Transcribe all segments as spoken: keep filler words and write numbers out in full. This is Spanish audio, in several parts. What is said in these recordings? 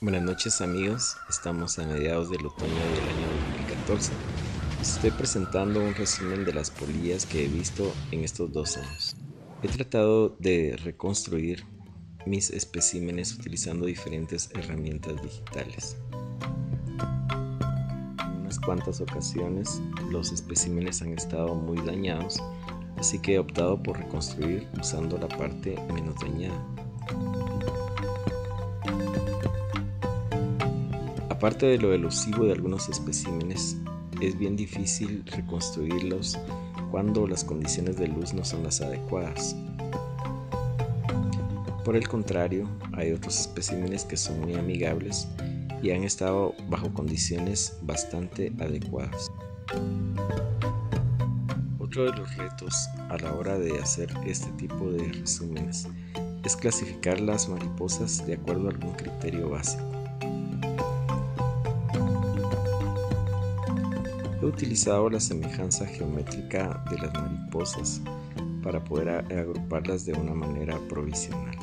Buenas noches amigos, estamos a mediados del otoño del año dos mil catorce. Estoy presentando un resumen de las polillas que he visto en estos dos años. He tratado de reconstruir mis especímenes utilizando diferentes herramientas digitales. En unas cuantas ocasiones los especímenes han estado muy dañados, así que he optado por reconstruir usando la parte menos dañada. Aparte de lo elusivo de algunos especímenes, es bien difícil reconstruirlos cuando las condiciones de luz no son las adecuadas. Por el contrario, hay otros especímenes que son muy amigables y han estado bajo condiciones bastante adecuadas. Otro de los retos a la hora de hacer este tipo de resúmenes es clasificar las mariposas de acuerdo a algún criterio básico. He utilizado la semejanza geométrica de las mariposas para poder agruparlas de una manera provisional.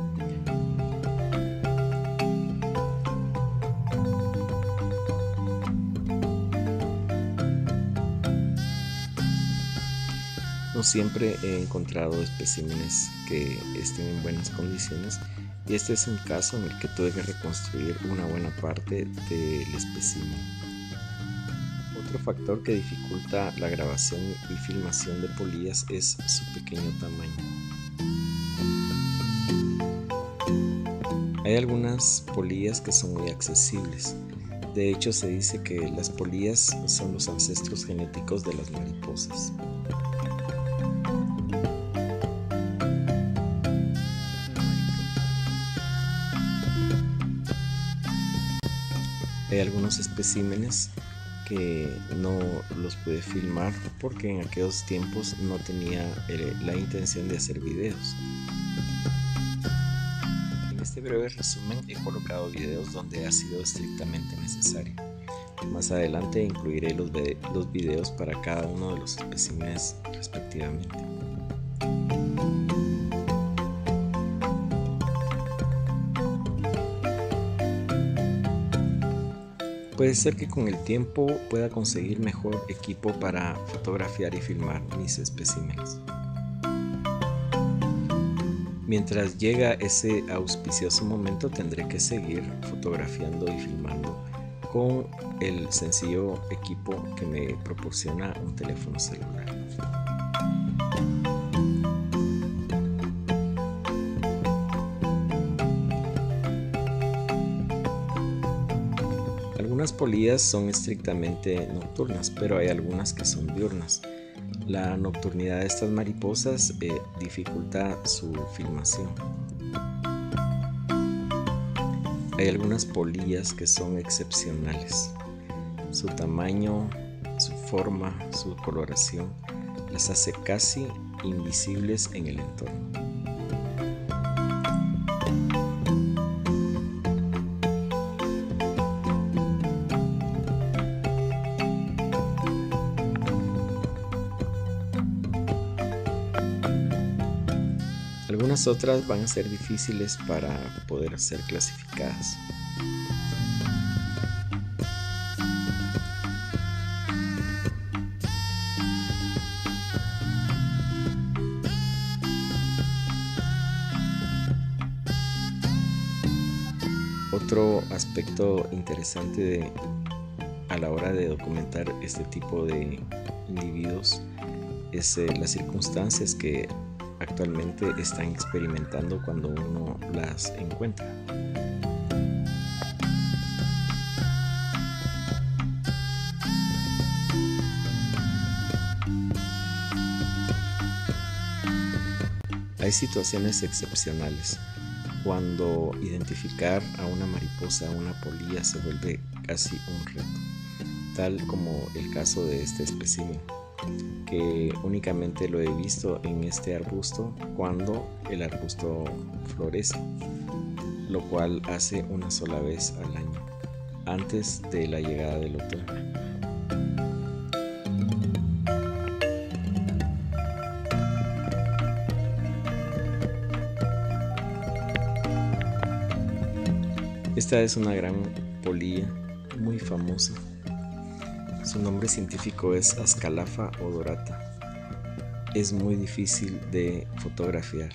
No siempre he encontrado especímenes que estén en buenas condiciones y este es un caso en el que tuve que reconstruir una buena parte del espécimen. Otro factor que dificulta la grabación y filmación de polillas es su pequeño tamaño. Hay algunas polillas que son muy accesibles. De hecho, se dice que las polillas son los ancestros genéticos de las mariposas. Hay algunos especímenes que no los pude filmar porque en aquellos tiempos no tenía la intención de hacer videos. En este breve resumen he colocado videos donde ha sido estrictamente necesario. Más adelante incluiré los, los videos para cada uno de los especímenes respectivamente. Puede ser que con el tiempo pueda conseguir mejor equipo para fotografiar y filmar mis especímenes. Mientras llega ese auspicioso momento tendré que seguir fotografiando y filmando con el sencillo equipo que me proporciona un teléfono celular. Algunas polillas son estrictamente nocturnas, pero hay algunas que son diurnas. La nocturnidad de estas mariposas eh, dificulta su filmación. Hay algunas polillas que son excepcionales. Su tamaño, su forma, su coloración las hace casi invisibles en el entorno. Algunas otras van a ser difíciles para poder ser clasificadas. Otro aspecto interesante de, a la hora de documentar este tipo de individuos es eh, las circunstancias que actualmente están experimentando cuando uno las encuentra. Hay situaciones excepcionales cuando identificar a una mariposa, a una polilla se vuelve casi un reto, tal como el caso de este espécimen, que únicamente lo he visto en este arbusto cuando el arbusto florece, lo cual hace una sola vez al año, antes de la llegada del otoño. Esta es una gran polilla muy famosa. Su nombre científico es Ascalapha odorata. Es muy difícil de fotografiar.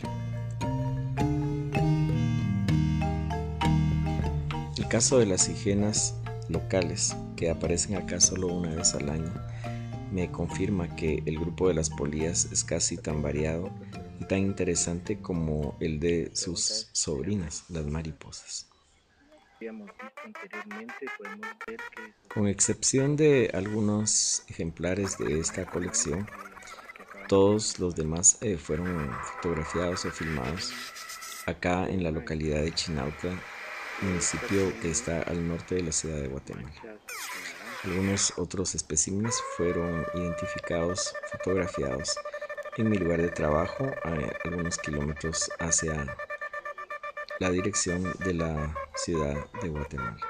El caso de las higenas locales, que aparecen acá solo una vez al año, me confirma que el grupo de las polillas es casi tan variado y tan interesante como el de sus sobrinas, las mariposas. Con excepción de algunos ejemplares de esta colección, todos los demás eh, fueron fotografiados o filmados acá en la localidad de Chinauta, municipio que está al norte de la ciudad de Guatemala. Algunos otros especímenes fueron identificados, fotografiados en mi lugar de trabajo, a algunos kilómetros hacia la dirección de la ciudad de Guatemala.